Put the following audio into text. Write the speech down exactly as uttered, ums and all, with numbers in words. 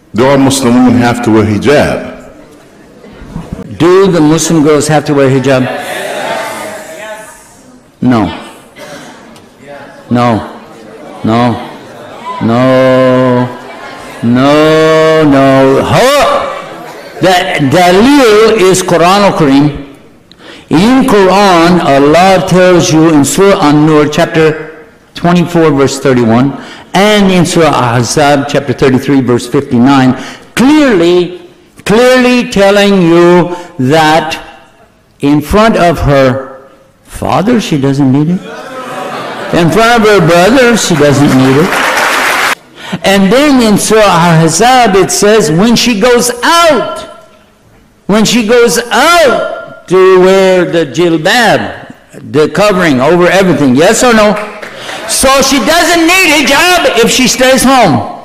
Do all Muslim women have to wear hijab? Do the Muslim girls have to wear hijab? No. No. No. No. No. No. Her, the dalil is Quran al-Kareem. In Quran, Allah tells you in Surah An-Nur, chapter twenty-four, verse thirty-one, and in Surah Ahzab, chapter thirty-three, verse fifty-nine, clearly, clearly telling you that in front of her father, she doesn't need it. In front of her brother, she doesn't need it. And then in Surah Ahzab, it says, when she goes out, when she goes out, to wear the jilbab, the covering over everything. Yes or no? So she doesn't need hijab if she stays home.